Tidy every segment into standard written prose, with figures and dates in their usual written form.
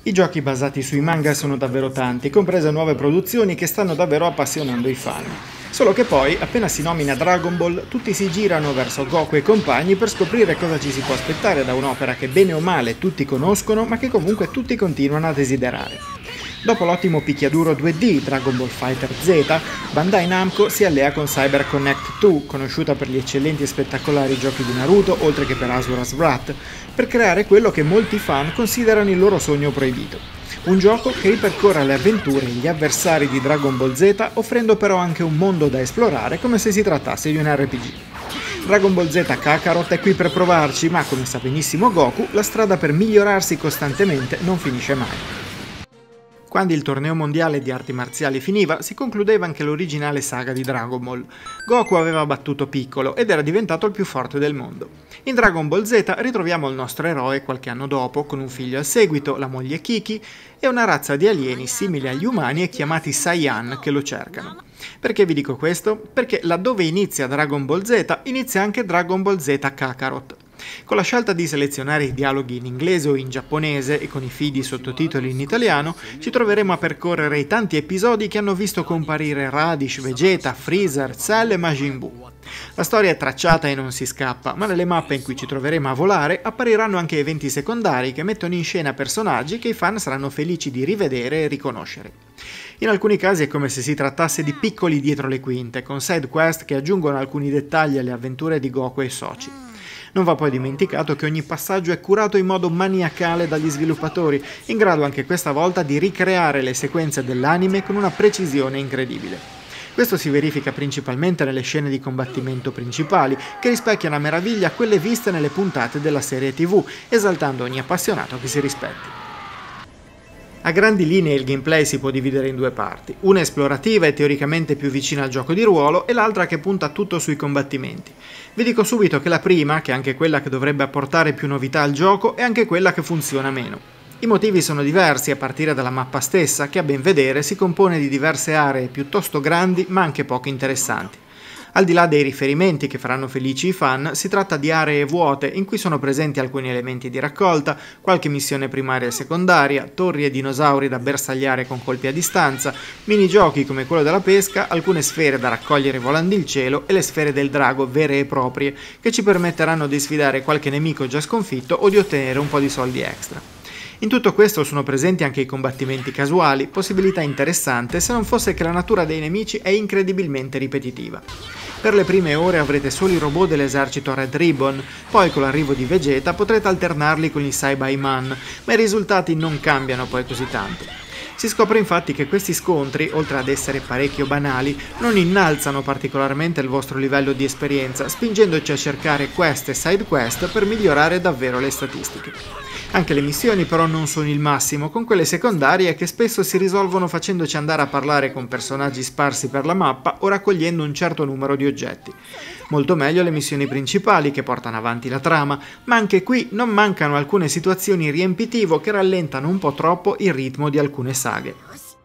I giochi basati sui manga sono davvero tanti, comprese nuove produzioni che stanno davvero appassionando i fan. Solo che poi, appena si nomina Dragon Ball, tutti si girano verso Goku e compagni per scoprire cosa ci si può aspettare da un'opera che bene o male tutti conoscono, ma che comunque tutti continuano a desiderare. Dopo l'ottimo picchiaduro 2D Dragon Ball Fighter Z, Bandai Namco si allea con CyberConnect 2, conosciuta per gli eccellenti e spettacolari giochi di Naruto, oltre che per Asura's Wrath, per creare quello che molti fan considerano il loro sogno proibito. Un gioco che ripercorre le avventure e gli avversari di Dragon Ball Z, offrendo però anche un mondo da esplorare come se si trattasse di un RPG. Dragon Ball Z Kakarot è qui per provarci, ma come sa benissimo Goku, la strada per migliorarsi costantemente non finisce mai. Quando il torneo mondiale di arti marziali finiva, si concludeva anche l'originale saga di Dragon Ball. Goku aveva battuto Piccolo ed era diventato il più forte del mondo. In Dragon Ball Z ritroviamo il nostro eroe qualche anno dopo, con un figlio al seguito, la moglie Kiki, e una razza di alieni simili agli umani e chiamati Saiyan che lo cercano. Perché vi dico questo? Perché laddove inizia Dragon Ball Z, inizia anche Dragon Ball Z Kakarot. Con la scelta di selezionare i dialoghi in inglese o in giapponese e con i feed sottotitoli in italiano, ci troveremo a percorrere i tanti episodi che hanno visto comparire Radish, Vegeta, Freezer, Cell e Majin Buu. La storia è tracciata e non si scappa, ma nelle mappe in cui ci troveremo a volare appariranno anche eventi secondari che mettono in scena personaggi che i fan saranno felici di rivedere e riconoscere. In alcuni casi è come se si trattasse di piccoli dietro le quinte, con side quest che aggiungono alcuni dettagli alle avventure di Goku e soci. Non va poi dimenticato che ogni passaggio è curato in modo maniacale dagli sviluppatori, in grado anche questa volta di ricreare le sequenze dell'anime con una precisione incredibile. Questo si verifica principalmente nelle scene di combattimento principali, che rispecchiano a meraviglia quelle viste nelle puntate della serie TV, esaltando ogni appassionato che si rispetti. A grandi linee il gameplay si può dividere in due parti, una esplorativa e teoricamente più vicina al gioco di ruolo e l'altra che punta tutto sui combattimenti. Vi dico subito che la prima, che è anche quella che dovrebbe apportare più novità al gioco, è anche quella che funziona meno. I motivi sono diversi a partire dalla mappa stessa, che a ben vedere si compone di diverse aree piuttosto grandi ma anche poco interessanti. Al di là dei riferimenti che faranno felici i fan, si tratta di aree vuote in cui sono presenti alcuni elementi di raccolta, qualche missione primaria e secondaria, torri e dinosauri da bersagliare con colpi a distanza, minigiochi come quello della pesca, alcune sfere da raccogliere volando il cielo e le sfere del drago vere e proprie, che ci permetteranno di sfidare qualche nemico già sconfitto o di ottenere un po' di soldi extra. In tutto questo sono presenti anche i combattimenti casuali, possibilità interessante se non fosse che la natura dei nemici è incredibilmente ripetitiva. Per le prime ore avrete solo i robot dell'esercito Red Ribbon, poi con l'arrivo di Vegeta potrete alternarli con i Saiyaman, ma i risultati non cambiano poi così tanto. Si scopre infatti che questi scontri, oltre ad essere parecchio banali, non innalzano particolarmente il vostro livello di esperienza, spingendoci a cercare quest e side quest per migliorare davvero le statistiche. Anche le missioni però non sono il massimo, con quelle secondarie che spesso si risolvono facendoci andare a parlare con personaggi sparsi per la mappa o raccogliendo un certo numero di oggetti. Molto meglio le missioni principali che portano avanti la trama, ma anche qui non mancano alcune situazioni riempitivo che rallentano un po' troppo il ritmo di alcune saghe.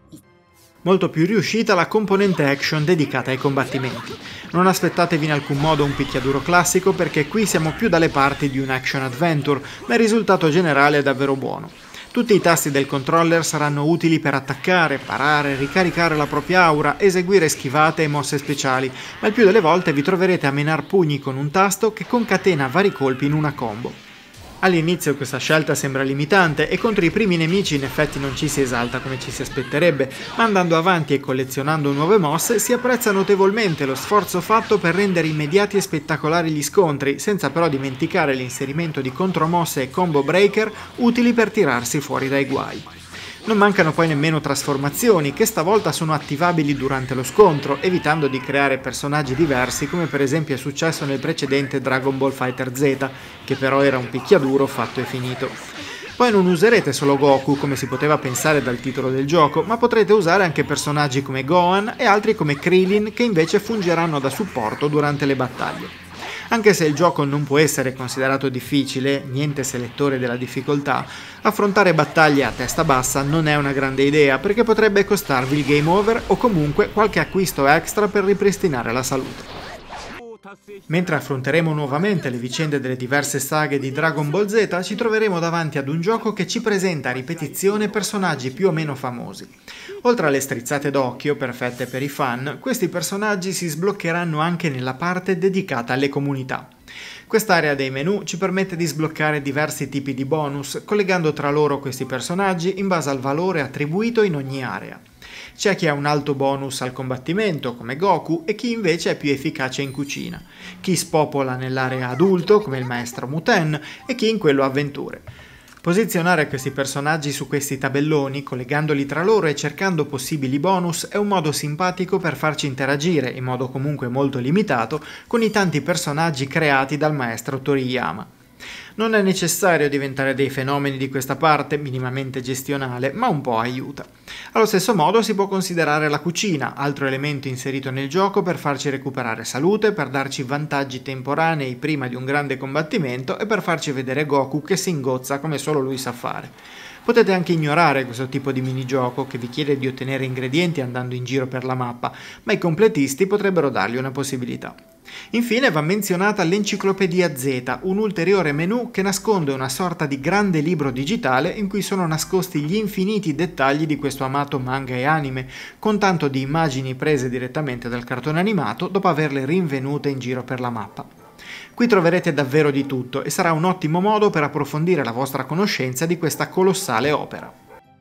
Molto più riuscita la componente action dedicata ai combattimenti. Non aspettatevi in alcun modo un picchiaduro classico perché qui siamo più dalle parti di un action adventure, ma il risultato generale è davvero buono. Tutti i tasti del controller saranno utili per attaccare, parare, ricaricare la propria aura, eseguire schivate e mosse speciali, ma il più delle volte vi troverete a menar pugni con un tasto che concatena vari colpi in una combo. All'inizio questa scelta sembra limitante e contro i primi nemici in effetti non ci si esalta come ci si aspetterebbe, ma andando avanti e collezionando nuove mosse si apprezza notevolmente lo sforzo fatto per rendere immediati e spettacolari gli scontri, senza però dimenticare l'inserimento di contromosse e combo breaker utili per tirarsi fuori dai guai. Non mancano poi nemmeno trasformazioni, che stavolta sono attivabili durante lo scontro, evitando di creare personaggi diversi come per esempio è successo nel precedente Dragon Ball Fighter Z, che però era un picchiaduro fatto e finito. Poi non userete solo Goku, come si poteva pensare dal titolo del gioco, ma potrete usare anche personaggi come Gohan e altri come Krillin, che invece fungeranno da supporto durante le battaglie. Anche se il gioco non può essere considerato difficile, niente selettore della difficoltà, affrontare battaglie a testa bassa non è una grande idea perché potrebbe costarvi il game over o comunque qualche acquisto extra per ripristinare la salute. Mentre affronteremo nuovamente le vicende delle diverse saghe di Dragon Ball Z, ci troveremo davanti ad un gioco che ci presenta a ripetizione personaggi più o meno famosi. Oltre alle strizzate d'occhio, perfette per i fan, questi personaggi si sbloccheranno anche nella parte dedicata alle comunità. Quest'area dei menu ci permette di sbloccare diversi tipi di bonus, collegando tra loro questi personaggi in base al valore attribuito in ogni area. C'è chi ha un alto bonus al combattimento, come Goku, e chi invece è più efficace in cucina, chi spopola nell'area adulto, come il maestro Muten, e chi in quello avventure. Posizionare questi personaggi su questi tabelloni, collegandoli tra loro e cercando possibili bonus, è un modo simpatico per farci interagire, in modo comunque molto limitato, con i tanti personaggi creati dal maestro Toriyama. Non è necessario diventare dei fenomeni di questa parte, minimamente gestionale, ma un po' aiuta. Allo stesso modo si può considerare la cucina, altro elemento inserito nel gioco per farci recuperare salute, per darci vantaggi temporanei prima di un grande combattimento e per farci vedere Goku che si ingozza come solo lui sa fare. Potete anche ignorare questo tipo di minigioco che vi chiede di ottenere ingredienti andando in giro per la mappa, ma i completisti potrebbero dargli una possibilità. Infine va menzionata l'Enciclopedia Z, un ulteriore menu che nasconde una sorta di grande libro digitale in cui sono nascosti gli infiniti dettagli di questo amato manga e anime, con tanto di immagini prese direttamente dal cartone animato dopo averle rinvenute in giro per la mappa. Qui troverete davvero di tutto e sarà un ottimo modo per approfondire la vostra conoscenza di questa colossale opera.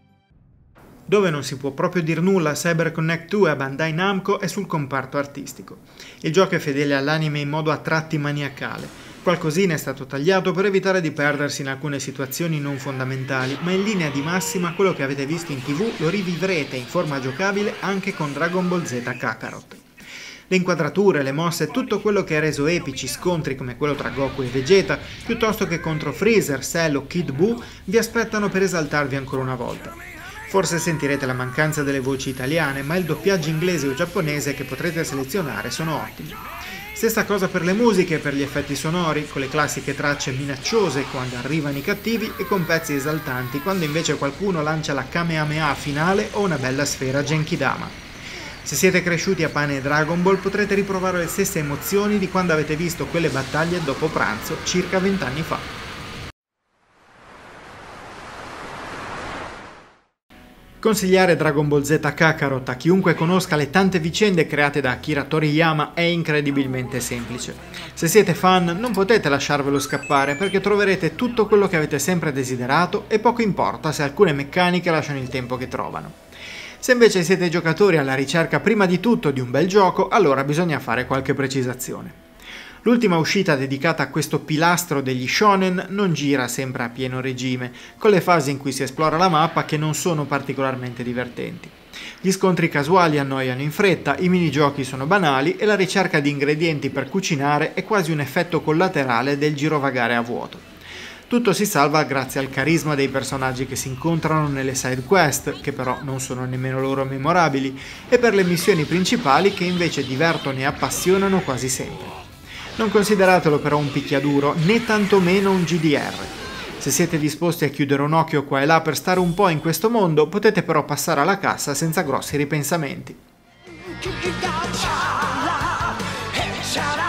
Dove non si può proprio dir nulla a CyberConnect 2 a Bandai Namco è sul comparto artistico. Il gioco è fedele all'anime in modo a tratti maniacale. Qualcosina è stato tagliato per evitare di perdersi in alcune situazioni non fondamentali, ma in linea di massima quello che avete visto in TV lo rivivrete in forma giocabile anche con Dragon Ball Z Kakarot. Le inquadrature, le mosse e tutto quello che ha reso epici scontri come quello tra Goku e Vegeta, piuttosto che contro Freezer, Cell o Kid Buu, vi aspettano per esaltarvi ancora una volta. Forse sentirete la mancanza delle voci italiane, ma il doppiaggio inglese o giapponese che potrete selezionare sono ottimi. Stessa cosa per le musiche e per gli effetti sonori, con le classiche tracce minacciose quando arrivano i cattivi e con pezzi esaltanti quando invece qualcuno lancia la Kamehameha finale o una bella sfera Genkidama. Se siete cresciuti a pane e Dragon Ball potrete riprovare le stesse emozioni di quando avete visto quelle battaglie dopo pranzo circa 20 anni fa. Consigliare Dragon Ball Z Kakarot a chiunque conosca le tante vicende create da Akira Toriyama è incredibilmente semplice. Se siete fan non potete lasciarvelo scappare perché troverete tutto quello che avete sempre desiderato e poco importa se alcune meccaniche lasciano il tempo che trovano. Se invece siete giocatori alla ricerca prima di tutto di un bel gioco, allora bisogna fare qualche precisazione. L'ultima uscita dedicata a questo pilastro degli shonen non gira sempre a pieno regime, con le fasi in cui si esplora la mappa che non sono particolarmente divertenti. Gli scontri casuali annoiano in fretta, i minigiochi sono banali e la ricerca di ingredienti per cucinare è quasi un effetto collaterale del girovagare a vuoto. Tutto si salva grazie al carisma dei personaggi che si incontrano nelle side quest, che però non sono nemmeno loro memorabili, e per le missioni principali che invece divertono e appassionano quasi sempre. Non consideratelo però un picchiaduro, né tantomeno un GDR. Se siete disposti a chiudere un occhio qua e là per stare un po' in questo mondo, potete però passare alla cassa senza grossi ripensamenti.